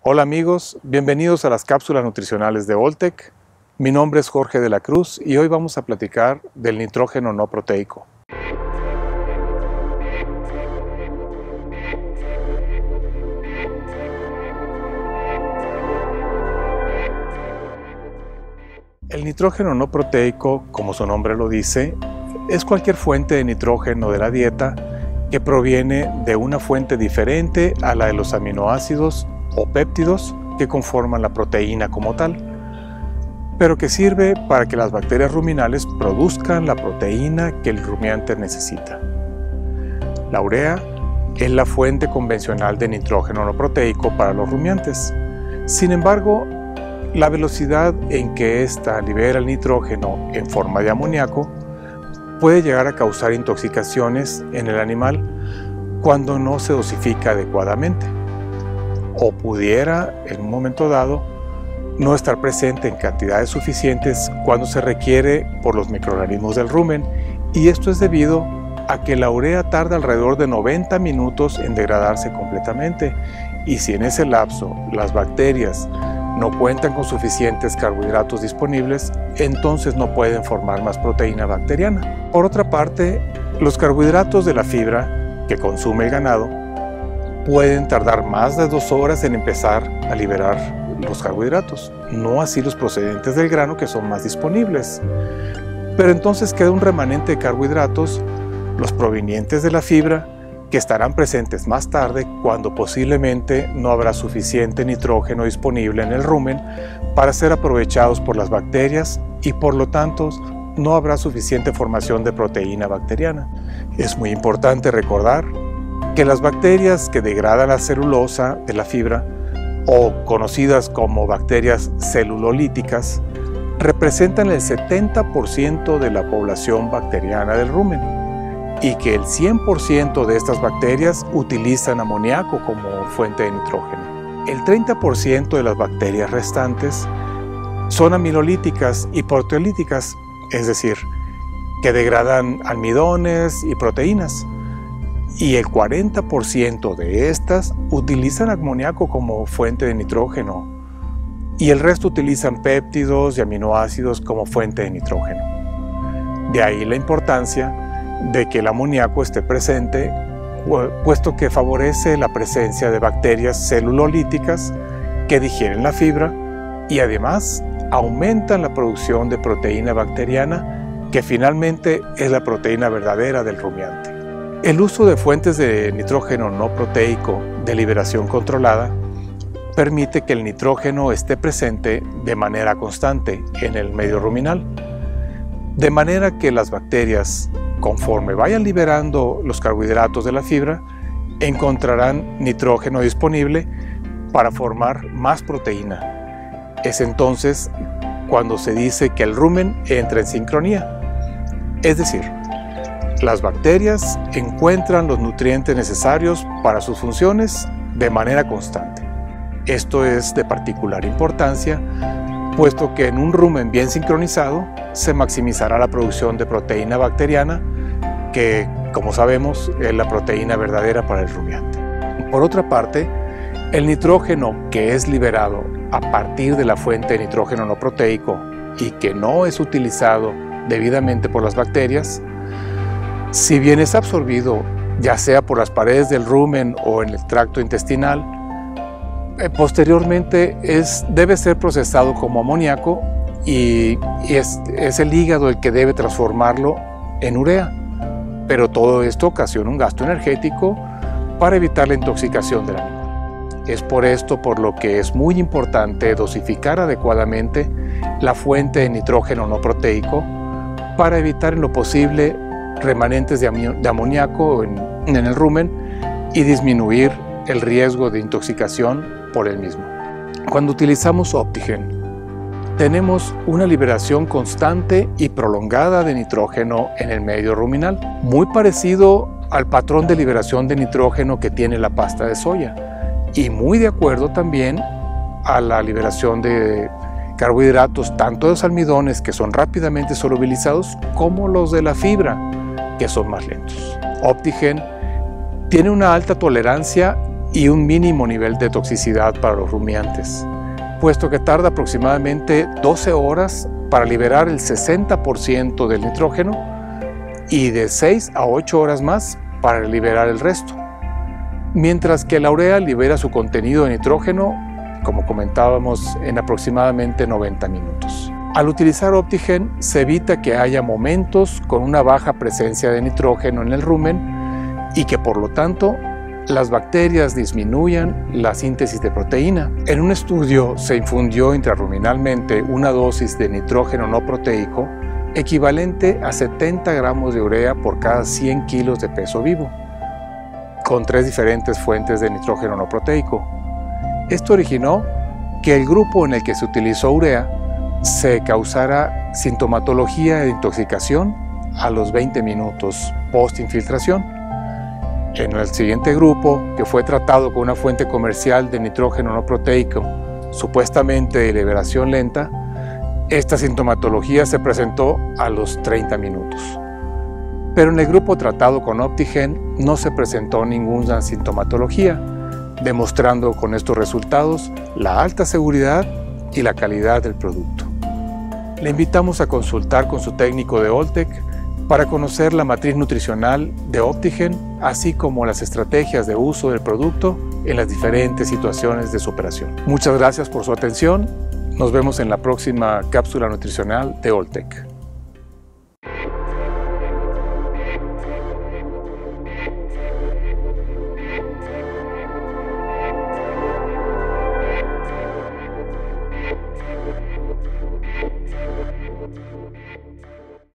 Hola amigos, bienvenidos a las cápsulas nutricionales de Oltec. Mi nombre es Jorge de la Cruz y hoy vamos a platicar del nitrógeno no proteico. El nitrógeno no proteico, como su nombre lo dice, es cualquier fuente de nitrógeno de la dieta que proviene de una fuente diferente a la de los aminoácidos o péptidos que conforman la proteína como tal, pero que sirve para que las bacterias ruminales produzcan la proteína que el rumiante necesita. La urea es la fuente convencional de nitrógeno no proteico para los rumiantes. Sin embargo, la velocidad en que ésta libera el nitrógeno en forma de amoníaco puede llegar a causar intoxicaciones en el animal cuando no se dosifica adecuadamente, o pudiera, en un momento dado, no estar presente en cantidades suficientes cuando se requiere por los microorganismos del rumen, y esto es debido a que la urea tarda alrededor de 90 minutos en degradarse completamente, y si en ese lapso las bacterias no cuentan con suficientes carbohidratos disponibles, entonces no pueden formar más proteína bacteriana. Por otra parte, los carbohidratos de la fibra que consume el ganado pueden tardar más de 2 horas en empezar a liberar los carbohidratos, no así los procedentes del grano, que son más disponibles. Pero entonces queda un remanente de carbohidratos, los provenientes de la fibra, que estarán presentes más tarde cuando posiblemente no habrá suficiente nitrógeno disponible en el rumen para ser aprovechados por las bacterias y por lo tanto no habrá suficiente formación de proteína bacteriana. Es muy importante recordar que las bacterias que degradan la celulosa de la fibra, o conocidas como bacterias celulolíticas, representan el 70% de la población bacteriana del rumen, y que el 100% de estas bacterias utilizan amoníaco como fuente de nitrógeno. El 30% de las bacterias restantes son aminolíticas y proteolíticas, es decir, que degradan almidones y proteínas, y el 40% de estas utilizan amoníaco como fuente de nitrógeno, y el resto utilizan péptidos y aminoácidos como fuente de nitrógeno. De ahí la importancia de que el amoníaco esté presente, puesto que favorece la presencia de bacterias celulolíticas que digieren la fibra y además aumentan la producción de proteína bacteriana, que finalmente es la proteína verdadera del rumiante. El uso de fuentes de nitrógeno no proteico de liberación controlada permite que el nitrógeno esté presente de manera constante en el medio ruminal, de manera que las bacterias, conforme vayan liberando los carbohidratos de la fibra, encontrarán nitrógeno disponible para formar más proteína. Es entonces cuando se dice que el rumen entra en sincronía, es decir, las bacterias encuentran los nutrientes necesarios para sus funciones de manera constante. Esto es de particular importancia, puesto que en un rumen bien sincronizado se maximizará la producción de proteína bacteriana, que, como sabemos, es la proteína verdadera para el rumiante. Por otra parte, el nitrógeno que es liberado a partir de la fuente de nitrógeno no proteico y que no es utilizado debidamente por las bacterias, si bien es absorbido ya sea por las paredes del rumen o en el tracto intestinal, posteriormente debe ser procesado como amoníaco y es el hígado el que debe transformarlo en urea. Pero todo esto ocasiona un gasto energético para evitar la intoxicación del animal. Es por esto por lo que es muy importante dosificar adecuadamente la fuente de nitrógeno no proteico para evitar en lo posible remanentes de amoníaco en el rumen y disminuir el riesgo de intoxicación por el mismo. Cuando utilizamos Optigen, tenemos una liberación constante y prolongada de nitrógeno en el medio ruminal, muy parecido al patrón de liberación de nitrógeno que tiene la pasta de soya, y muy de acuerdo también a la liberación de carbohidratos, tanto de los almidones, que son rápidamente solubilizados, como los de la fibra, que son más lentos. Optigen tiene una alta tolerancia y un mínimo nivel de toxicidad para los rumiantes, puesto que tarda aproximadamente 12 horas para liberar el 60% del nitrógeno y de 6 a 8 horas más para liberar el resto. Mientras que la urea libera su contenido de nitrógeno, como comentábamos, en aproximadamente 90 minutos. Al utilizar Optigen se evita que haya momentos con una baja presencia de nitrógeno en el rumen y que por lo tanto las bacterias disminuyan la síntesis de proteína. En un estudio se infundió intrarruminalmente una dosis de nitrógeno no proteico equivalente a 70 gramos de urea por cada 100 kilos de peso vivo, con 3 diferentes fuentes de nitrógeno no proteico. Esto originó que el grupo en el que se utilizó urea se causara sintomatología de intoxicación a los 20 minutos post-infiltración. En el siguiente grupo, que fue tratado con una fuente comercial de nitrógeno no proteico, supuestamente de liberación lenta, esta sintomatología se presentó a los 30 minutos. Pero en el grupo tratado con Optigen no se presentó ninguna sintomatología, demostrando con estos resultados la alta seguridad y la calidad del producto. Le invitamos a consultar con su técnico de Oltec para conocer la matriz nutricional de Optigen, así como las estrategias de uso del producto en las diferentes situaciones de su operación. Muchas gracias por su atención. Nos vemos en la próxima cápsula nutricional de Oltec.